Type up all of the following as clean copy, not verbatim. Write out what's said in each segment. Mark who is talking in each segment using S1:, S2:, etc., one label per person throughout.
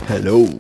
S1: Hello.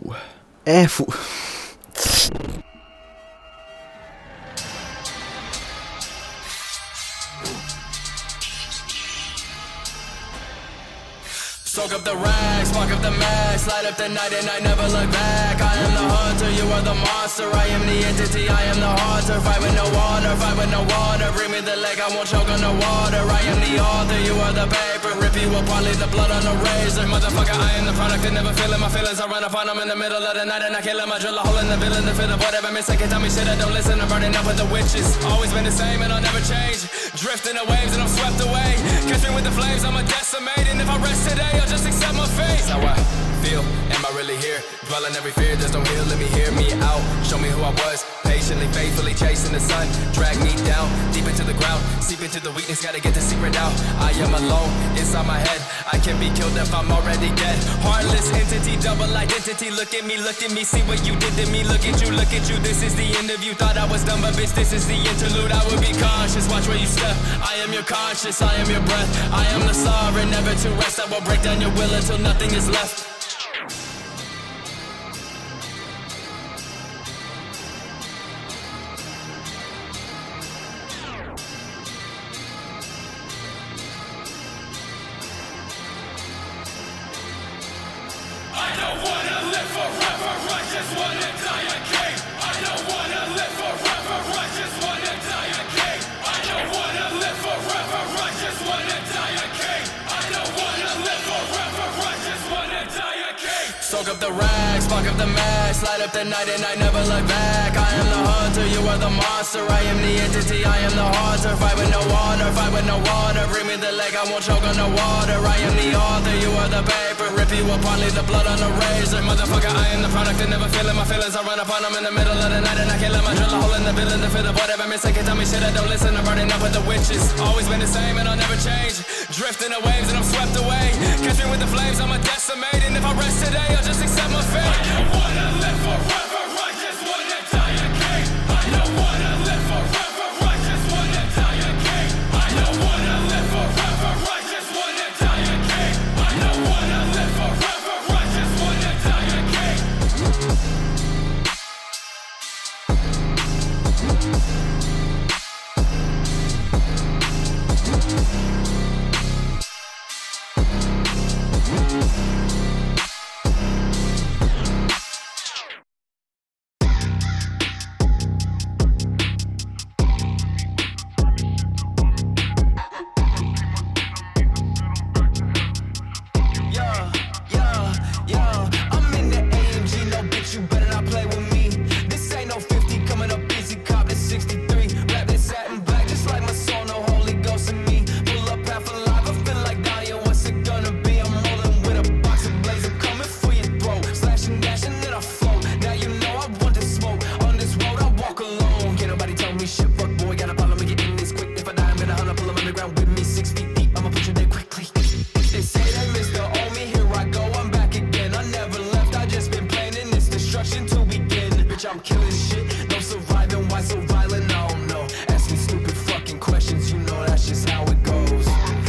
S2: Soak up the rags, spark up the max, light up the night and I never look back. I am the hunter, you are the monster. I am the entity, I am the haunter. Fight with no water, fight with no water. Bring me the leg, I won't choke on the water. I am the author, you are the paper. Rip you apart, leave the blood on the razor. Motherfucker, I am the product and never feeling my feelings. I run upon them in the middle of the night and I kill them. I drill a hole in the villain to fill up whatever mistake. Tell me shit, I don't listen. I'm burning up with the witches. Always been the same and I'll never change. Drifting the waves and I'm swept away. Catch me with the flames, I'm a decimate. And if I rest today, I'll just accept my fate. How I feel, am I really here? Dwelling every fear, just don't heal, let me hear me out. Show me who I was, patiently, faithfully chasing the sun. Drag me down, deep into the ground. Seep into the weakness, gotta get the secret out. I am alone, inside my head. I can be killed if I'm already dead. Heartless entity, double identity. Look at me, see what you did to me. Look at you, this is the end of you. Thought I was done, but bitch, this is the interlude. I would be cautious, watch where you step. I am your conscience, I am your breath. I am the sovereign, never to rest. I will break down your will until nothing is left. I don't wanna live forever, I just wanna die a king. I don't wanna live forever, I just wanna die a king. I don't wanna live forever, I just wanna die a king. I don't wanna live forever, I just wanna die a king. Soak up the rags, spark up the max, light up the night and I never look back. I am the hunter, you are the monster. I am the entity, I am the haunter. Fight with no water, fight with no water. Bring me the leg, I won't choke on the water. I am the author, you are the paper. Rip you apart, leave the blood on the razor. Motherfucker, I am the product and never feeling my feelings. I run upon them in the middle of the night and I kill them. I drill a hole in the villain to fill up whatever mistake. Tell me shit, I don't listen. I'm burning up with the witches. Always been the same and I'll never change. Drifting the waves and I'm swept away. Catch me with the flames, I'm a decimate. And if I rest today, I'll just accept my fate. I don't wanna live forever, I just wanna die a king. I don't wanna live forever, I just wanna die a king. I don't wanna live forever, I just wanna die a king. I don't wanna live forever, I just wanna die a king. I'm killing shit, no surviving, why so violent? I don't know. Ask me stupid fucking questions, you know that's just how it goes.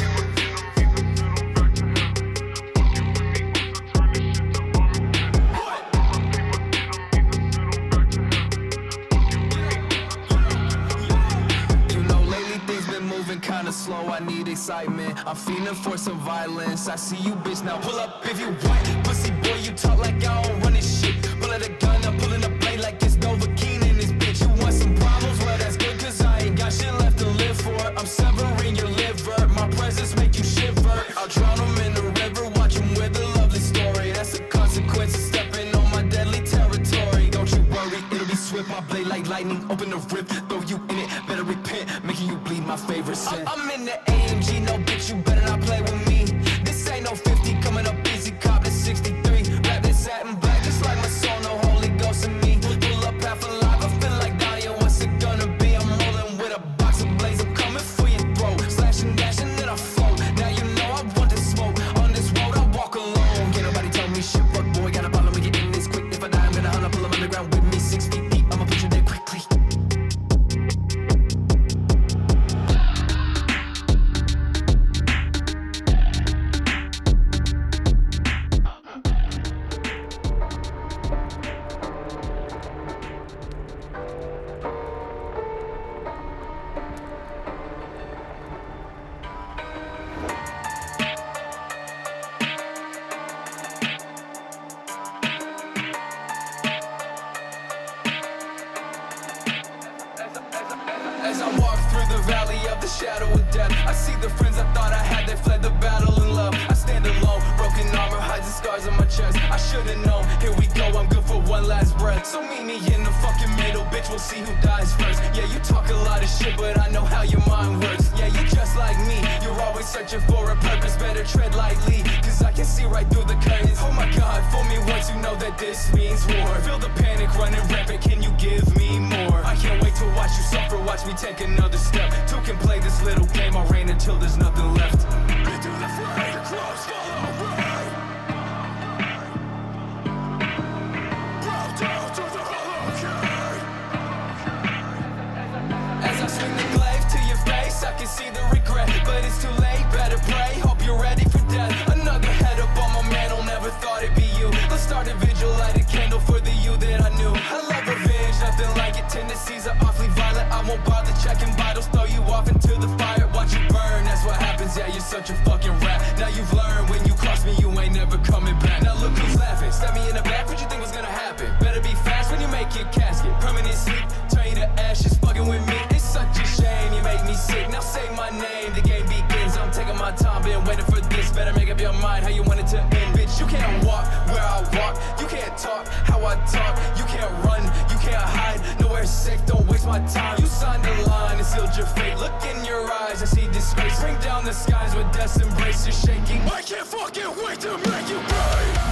S2: You know, lately things been moving kinda slow, I need excitement. I'm feeling for some violence, I see you bitch now. Pull up if you want, pussy boy, you talk like I don't run this shit. Pull out a gun, I'm pulling a blade like it's Novocaine in this bitch. You want some problems? Well, that's good, cause I ain't got shit left to live for. I'm severing your liver, my presence make you shiver. I'll drown them in the river, watch them with a lovely story. That's a consequence of stepping on my deadly territory. Don't you worry, it'll be swift, my blade like lightning. Open the rip, throw you in it, better repent. Making you bleed my favorite sin. I'm in the AMG, no bitch, you better not play with me. This ain't no 50, coming up busy, cop to 63. Wrap this satin black, just like my soul, no Holy Ghost in me. Pull up half alive, I feel like dying, what's it gonna be? I'm rolling with a box of blaze, I'm coming for your throat. Slashing, dashing, then I float. Now you know I want the smoke. On this road, I walk alone. Can't nobody tell me shit, fuck boy, gotta follow me, get in this quick. If I die, I'm gonna hunt, pull 'em underground with me, 6 feet deep, I'ma put you there quickly. As I walk through the valley of the shadow of death, I see the friends I thought I had, they fled the battle in love. I stand alone, broken armor hides the scars on my chest. I should've known, here we go, I'm good for one last breath. So meet me in the fucking middle, bitch, we'll see who dies first. Yeah, you talk a lot of shit, but I know how your mind works. Yeah, you're just like me, you're always searching for a purpose. Better tread lightly, cause I can see right through the curtains. Oh my god, fool me once, you know that this means war. Feel the panic running rampant, can you give me more? I can't wait to watch you suffer, watch me take another step. Two can play this little game, I'll reign until there's nothing left. Into the fray, close, follow me. Bow down to the hurricane. As I swing the glaive to your face, I can see the regret, but it's too late, better pray, hope you're ready for death. Another head up on my mantle, never thought it'd be you. Let's start a vigil, light a candle for the you that I knew. I love revenge, nothing like it, tendencies are awfully violent. I won't bother checking vitals, throw you off into the fire, watch you burn, that's what happens, yeah, you're such a fucking rat. Now you've learned, when you cross me, you ain't never coming back. Now look who's laughing, stab me in the back, what you think was gonna happen? Better be fast when you make your casket, permanent sleep, turn you to ashes, fucking with me. It's such a shame, you make me sick, now say my name, the game begins. I'm taking my time, been waiting for this, better make up your mind how you want it to end. Bitch, you can't walk where I walk, you can't talk how I talk, you can't run, you can't hide, nowhere safe, don't waste my time. You signed the line and sealed your fate, look in your eyes, I see disgrace. Bring down the skies with death's embrace, you're shaking. I can't fucking wait to make you pay.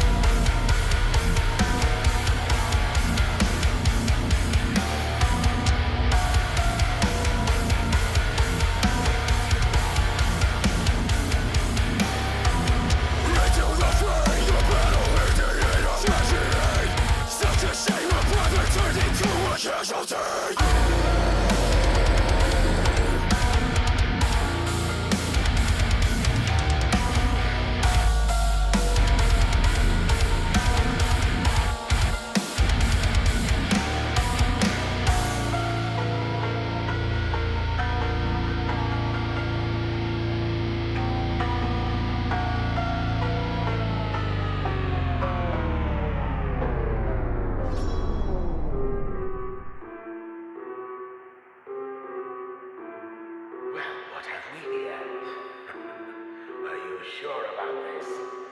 S1: Sure about this.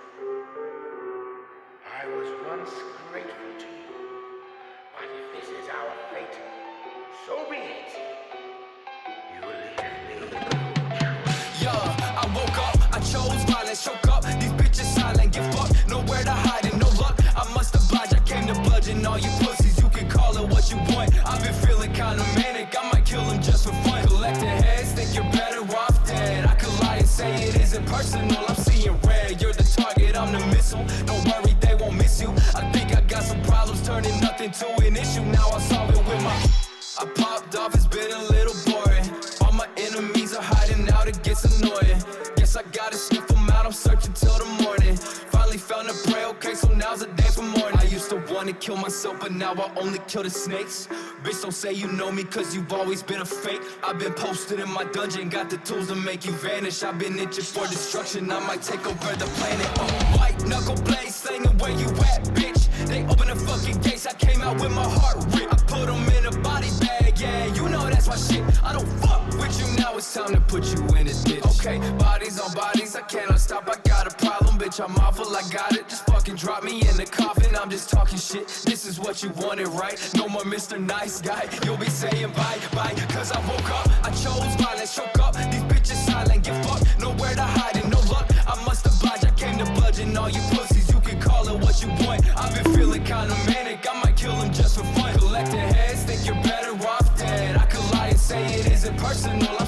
S1: I was once grateful to you, but if this is our fate, so be it. You leave me.
S2: Yeah, I woke up, I chose violence, choke up. These bitches silent, get fucked, nowhere to hide and no luck. I must oblige, I came to bludgeon all you pussies. You can call it what you want. I've been feeling kinda manic, I might kill them just for fun. Collecting heads, think you're better off dead. I could lie and say it isn't personal. I'm seeing red, you're the target, I'm the missile. Don't worry, they won't miss you. I think I got some problems, turning nothing to an issue. Now I solve it with my I popped off, it's been a little boring. All my enemies are hiding out, it gets annoying. Guess I gotta sniff them out, I'm searching till the morning. Finally found a prey, okay, so now's the day for morning. I used to wanna kill myself, but now I only kill the snakes. Bitch, don't say you know me, cause you've always been a fake. I've been posted in my dungeon, got the tools to make you vanish. I've been itching for destruction, I might take over the planet. White knuckle blades, slanging where you at, bitch. They open the fucking gates, I came out with my heart ripped. I put them in a body bag, yeah, you know that's my shit. I don't fuck with you, now it's time to put you in a ditch. Okay, bodies on bodies, I cannot stop, I got a problem, bitch, I'm awful, I got it. Just fucking drop me in the coffin, I'm just talking shit. This is what you wanted, right? No more Mr. Nice Guy, you'll be saying bye, bye. Cause I woke up, I chose violence, choke up. These bitches silent, get fucked, nowhere to hide and no luck. I must oblige, I came to bludgeon all you pussies. You can call it what you want. I've been feeling kinda manic, I might kill them just for fun. Collecting heads, think you're better off dead. I could lie and say it isn't personal.